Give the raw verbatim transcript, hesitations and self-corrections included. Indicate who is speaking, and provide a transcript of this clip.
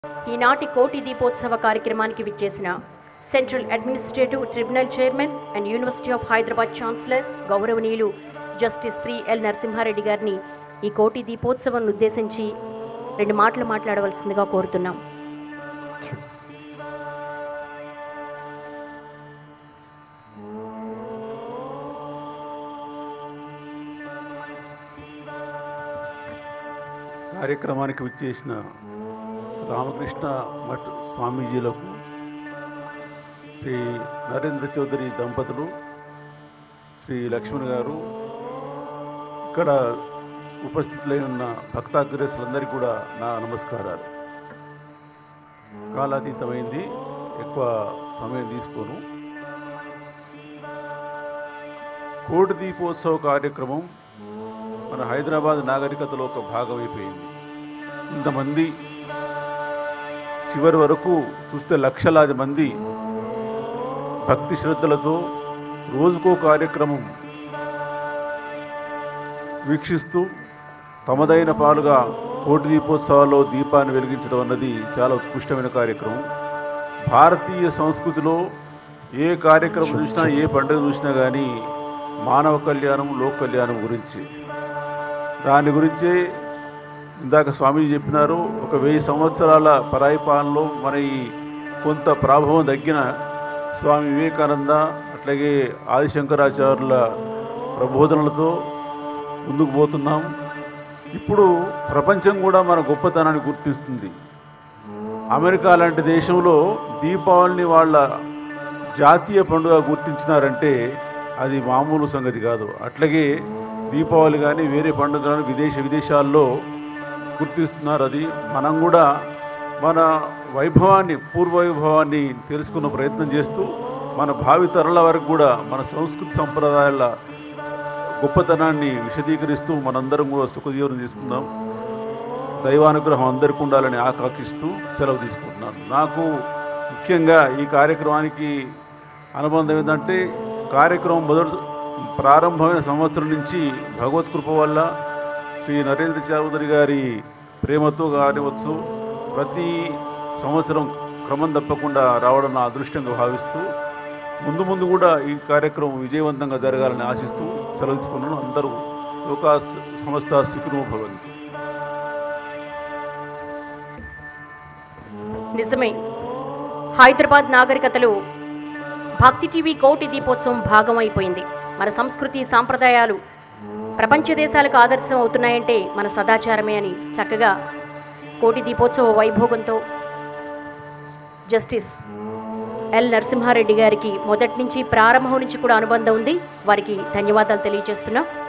Speaker 1: ఈనాటి కోటి దీపోత్సవ కార్యక్రమానికి విచ్చేసిన central administrative tribunal chairman and university of Hyderabad chancellor గౌరవనీయులు జస్టిస్ శ్రీ ఎల్ నరసింహారెడ్డి గారిని ఈ కోటి దీపోత్సవం ఉద్దేశించి రెండు మాటలు మాట్లాడవలసిందిగా కోరుతున్నాం.
Speaker 2: కార్యక్రమానికి విచ్చేసిన రామకృష్ణ మఠ్ స్వామీజీలకు, శ్రీ నరేంద్ర చౌదరి దంపతులు, శ్రీ లక్ష్మణ్ గారు, ఇక్కడ ఉపస్థితులై ఉన్న భక్తాగ్రేసులందరికీ కూడా నా నమస్కారాలు. కాలాతీతమైంది, ఎక్కువ సమయం తీసుకోను. కోటి దీపోత్సవ కార్యక్రమం మన హైదరాబాద్ నాగరికతలో ఒక భాగమైపోయింది. ఇంతమంది చివరి వరకు చూస్తే లక్షలాది మంది భక్తి శ్రద్ధలతో రోజుకో కార్యక్రమం వీక్షిస్తూ తమదైన పాలుగా కోటి దీపోత్సవాల్లో దీపాన్ని వెలిగించడం అన్నది చాలా ఉత్కృష్టమైన కార్యక్రమం. భారతీయ సంస్కృతిలో ఏ కార్యక్రమం చూసినా, ఏ పండుగ చూసినా కానీ మానవ కళ్యాణం, లోక కళ్యాణం గురించి, దాని గురించే ఇందాక స్వామీజీ చెప్పినారు. ఒక వెయ్యి సంవత్సరాల పరాయి పాలనలో మన ఈ కొంత ప్రాభవం తగ్గిన స్వామి వివేకానంద, అట్లాగే ఆదిశంకరాచార్యుల ప్రబోధనలతో ముందుకు పోతున్నాం. ఇప్పుడు ప్రపంచం కూడా మన గొప్పతనాన్ని గుర్తిస్తుంది. అమెరికా లాంటి దేశంలో దీపావళిని వాళ్ళ జాతీయ పండుగ గుర్తించినారంటే అది మామూలు సంగతి కాదు. అట్లాగే దీపావళి కానీ వేరే పండుగలను విదేశ విదేశాల్లో గుర్తిస్తున్నారు. అది మనం కూడా మన వైభవాన్ని, పూర్వ వైభవాన్ని తెలుసుకున్న ప్రయత్నం చేస్తూ మన భావి తరాల వరకు కూడా మన సంస్కృతి సంప్రదాయాల గొప్పతనాన్ని విశదీకరిస్తూ మనందరం కూడా సుఖజీవనం తీసుకుందాం. దైవానుగ్రహం అందరికీ ఉండాలని ఆకాంక్షిస్తూ సెలవు తీసుకుంటున్నాను. నాకు ముఖ్యంగా ఈ కార్యక్రమానికి అనుబంధం ఏంటంటే, కార్యక్రమం మొదటి ప్రారంభమైన సంవత్సరం నుంచి భగవత్కృప వల్ల శ్రీ నరేంద్ర చౌదరి గారి ప్రేమతో కానివచ్చు, ప్రతి సంవత్సరం క్రమం తప్పకుండా రావడం నా అదృష్టంగా భావిస్తూ ముందు ముందు కూడా ఈ కార్యక్రమం విజయవంతంగా జరగాలని ఆశిస్తూ సెలవుకున్నాను. అందరూ లోకా సమస్త సుఖినో భవంతు.
Speaker 1: నిజమే, హైదరాబాద్ నాగరికతలో భక్తి టీవీ కోటి దీపోత్సవం భాగం అయిపోయింది. మన సంస్కృతి సాంప్రదాయాలు ప్రపంచ దేశాలకు ఆదర్శం అవుతున్నాయంటే మన సదాచారమే అని చక్కగా కోటి దీపోత్సవ వైభోగంతో జస్టిస్ ఎల్ నరసింహారెడ్డి గారికి మొదటి నుంచి ప్రారంభం నుంచి కూడా అనుబంధం ఉంది. వారికి ధన్యవాదాలు తెలియజేస్తున్నాం.